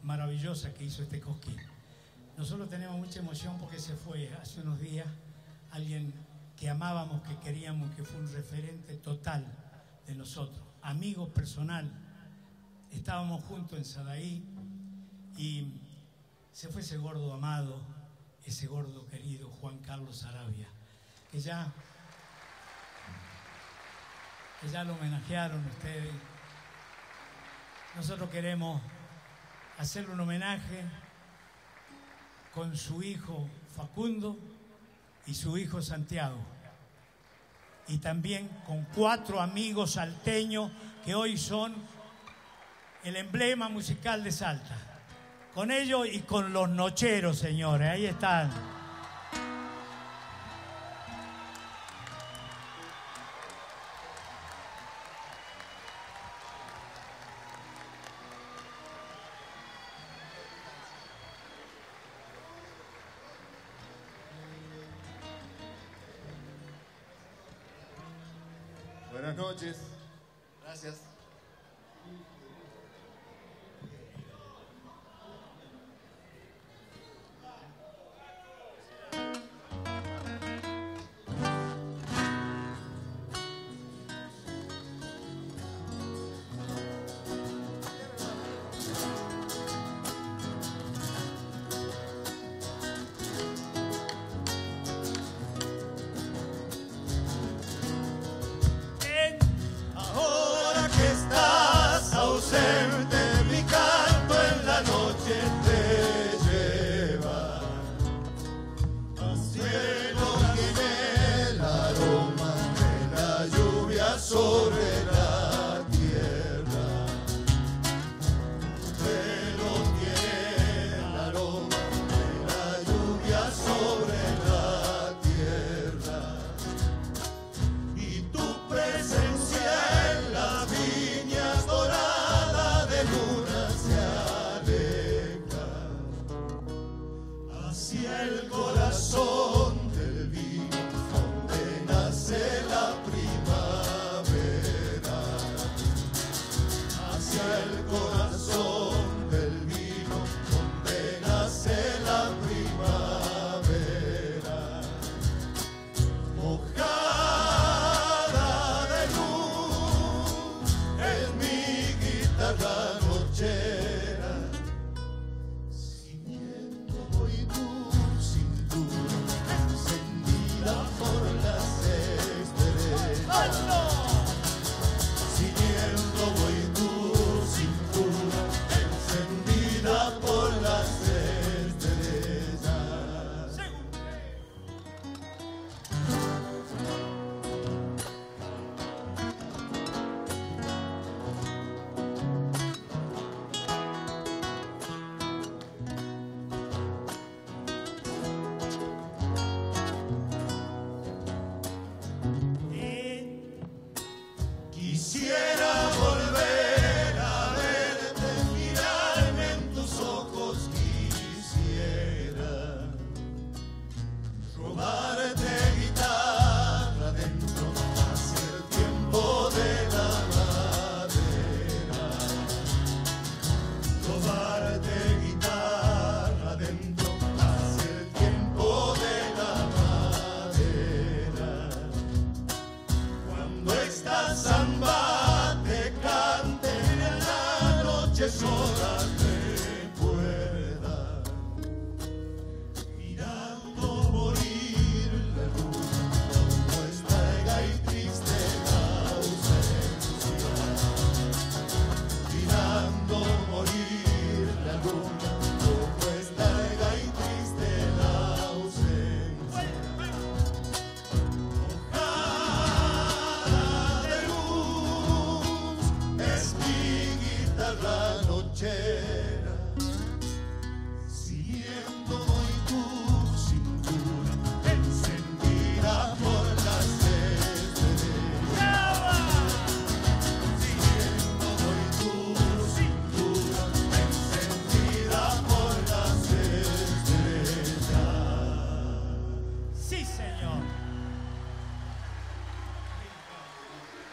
maravillosa que hizo este Cosquín. Nosotros tenemos mucha emoción porque se fue hace unos días alguien que amábamos, que queríamos, que fue un referente total de nosotros, amigo personal. Estábamos juntos en Sadaí y se fue ese gordo amado, ese gordo querido Juan Carlos Arabia, que ya lo homenajearon ustedes. Nosotros queremos hacerle un homenaje con su hijo Facundo y su hijo Santiago, y también con 4 amigos salteños que hoy son el emblema musical de Salta. Con ellos y con los Nocheros, señores, ahí están. Buenas noches. Gracias.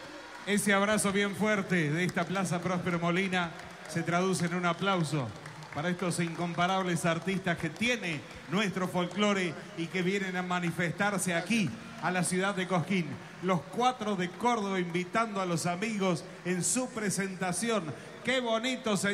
Ese abrazo bien fuerte de esta Plaza Próspero Molina se traduce en un aplauso para estos incomparables artistas que tiene nuestro folclore y que vienen a manifestarse aquí, a la ciudad de Cosquín. Los 4 de Córdoba invitando a los amigos en su presentación. ¡Qué bonito, señor!